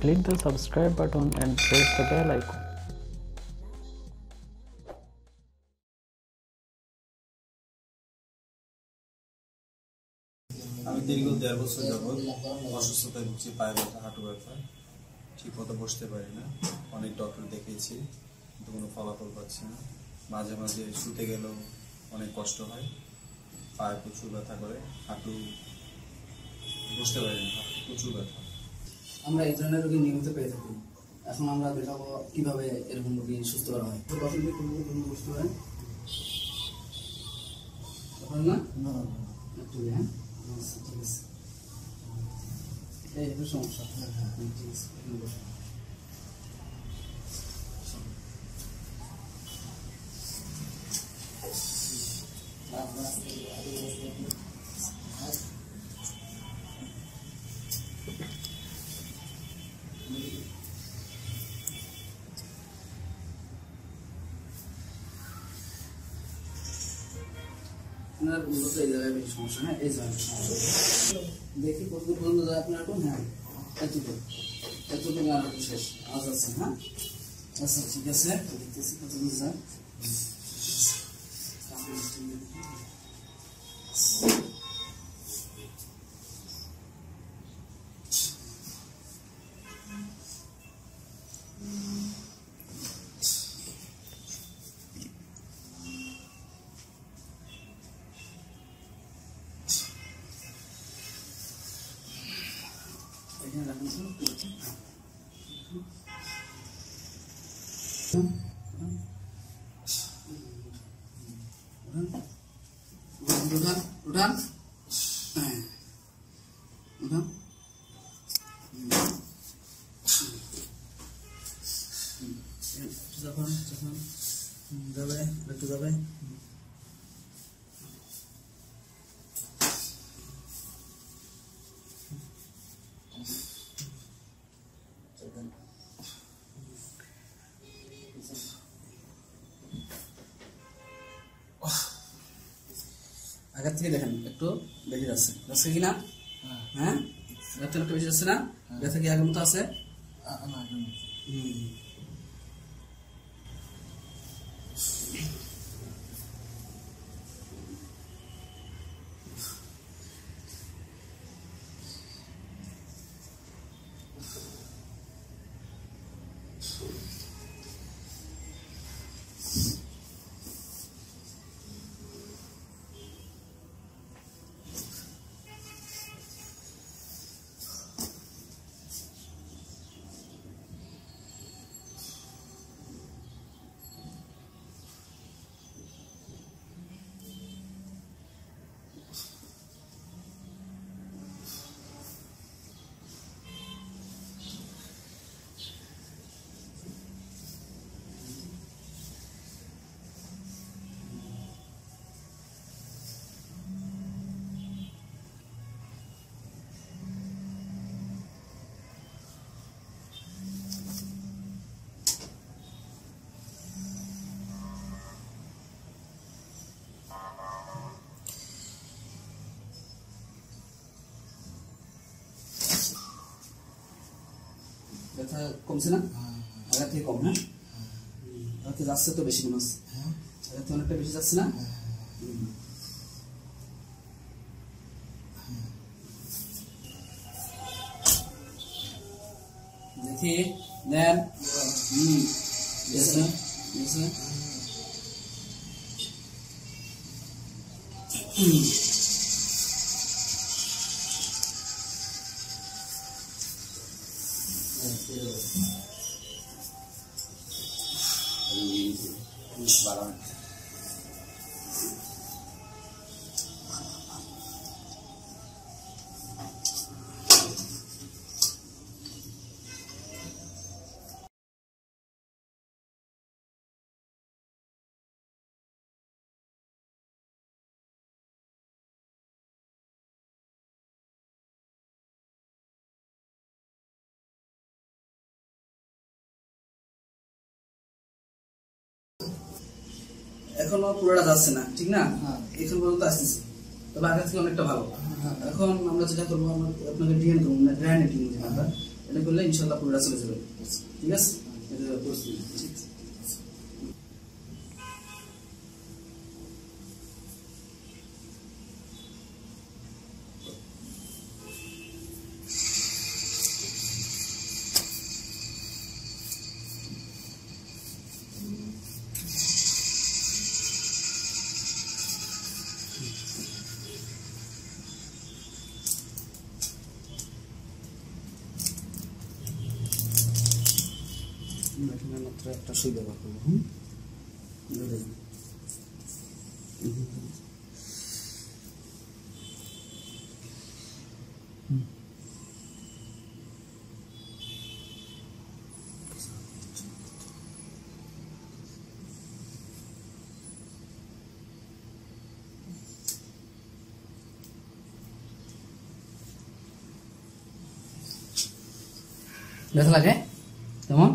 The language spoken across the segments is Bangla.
click the subscribe button and press the bell icon. আমি দীর্ঘ 1.5 বছর যাবত অসুস্থতায় ভুগছি, পায়ে ব্যথা, হাঁটু ব্যথা, ঠিক মতো বসতে পারি না। অনেক ডক্টর দেখিয়েছি কিন্তু কোনো ফলাফল পাচ্ছি না। মাঝে মাঝে শুতে গেলেও অনেক কষ্ট হয়, পায়ে প্রচুর ব্যথা করে, হাঁটু বসতে পারি না, হাঁটু প্রচুর ব্যথা। আমরা এই ধরনের রোগী নিয়মিত পেয়ে থাকি। এখন আমরা দেখাবো কিভাবে এরকম রোগী সুস্থ করা হয়। তো কখন বুঝতে পারেন না একটু হ্যাঁ ঠিক আছে, এই একটু সমস্যা। হ্যাঁ হ্যাঁ ঠিক আছে, আপনার মূলত এই জায়গায় বেশি সমস্যা। হ্যাঁ এই জায়গায় দেখি কতদূর পর্যন্ত যায় আপনার এখন। হ্যাঁ এতটুকু আর শেষ আজ আছে। হ্যাঁ আচ্ছা ঠিক আছে, দেখতেছি কতদূর যায়। যাবে একটু যাবে। আগের থেকে দেখেন একটু বেশি যাচ্ছে কিনা? হ্যাঁ একটু বেশি যাচ্ছে না? ব্যথা কি আগের মতো আছে? ব্যথা কমছে না? আগের থেকে কম? হ্যাঁ আগের থেকে যাচ্ছে তো বেশি মনে হচ্ছে। আগের থেকে অনেকটা বেশি যাচ্ছে না? দেখি দেন। এখনো পুরোটা যাচ্ছে না, ঠিক না? এখন পর্যন্ত আসতেছে, তবে আগের থেকে অনেকটা ভালো। এখন আমরা যেটা করবো, আপনাকে ডিএন করবো, ড্রাইনেটিং, এটা করলে ইনশাআল্লাহ পুরোটা চলে যাবে। ঠিক আছে, এটা প্রস্তুত। ঠিক আছে, এখানে মাত্র একটা সুই ব্যবহার করবো। ব্যথা লাগে কেমন?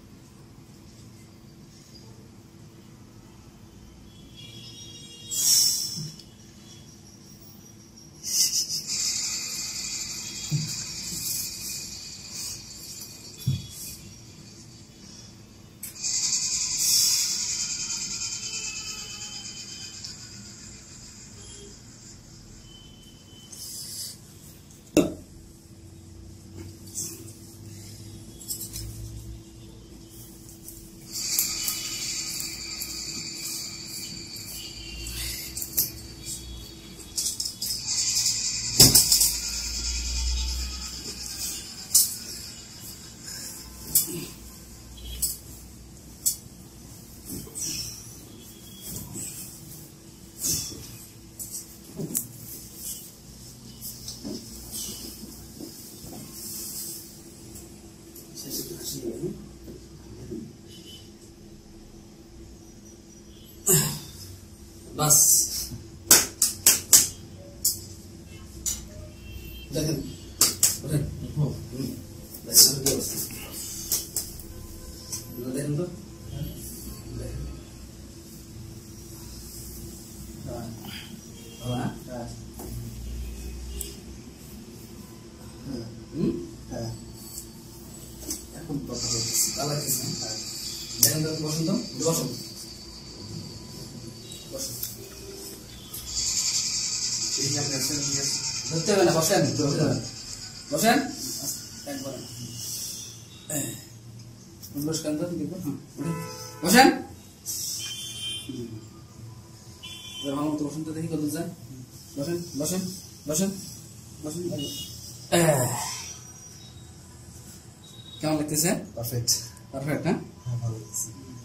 বাস দেখেন, দেখেন তো এখন কথা বলতেছি, দেখেন তো, বসুন তো, বসুন বসুন, ধরতে হবে না, বসেন বসেন, একবারে বসেন, বসেন ভালো মতো বসুন তো, দেখি কত যায়, বসেন বসেন বসেন বসেন। কেমন লাগতেছে? Perfect, perfect. হ্যাঁ, ভালো লাগছে।